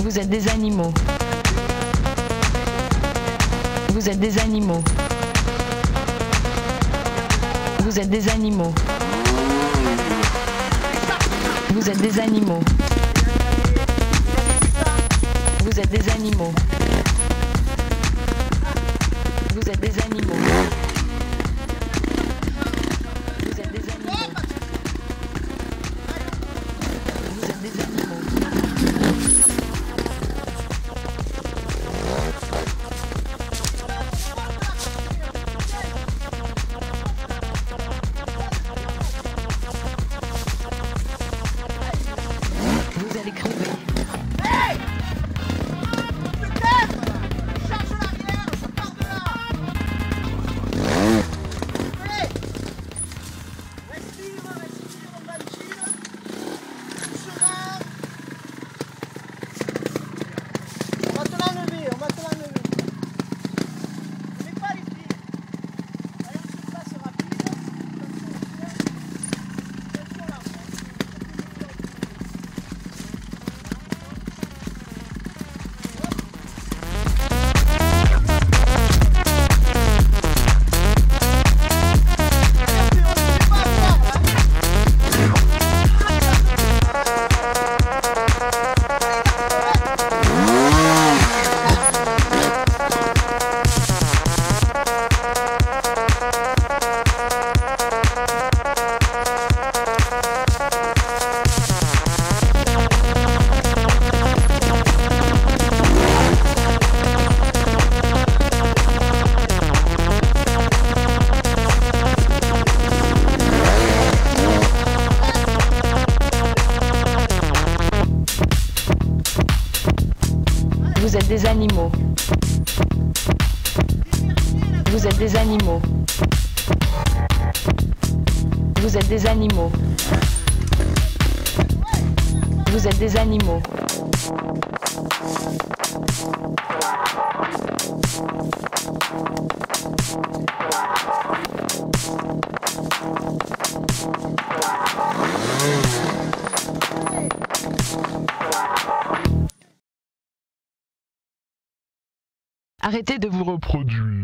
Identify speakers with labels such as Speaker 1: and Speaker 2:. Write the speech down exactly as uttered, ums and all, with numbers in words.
Speaker 1: Vous êtes des animaux. Vous êtes des animaux. Vous êtes des animaux. Vous êtes des animaux. Vous êtes des animaux. Vous êtes des animaux. Vous êtes des animaux. Vous êtes des animaux. Vous allez crever. Vous êtes des animaux. Vous êtes des animaux. Vous êtes des animaux. Vous êtes des animaux. Arrêtez de vous reproduire.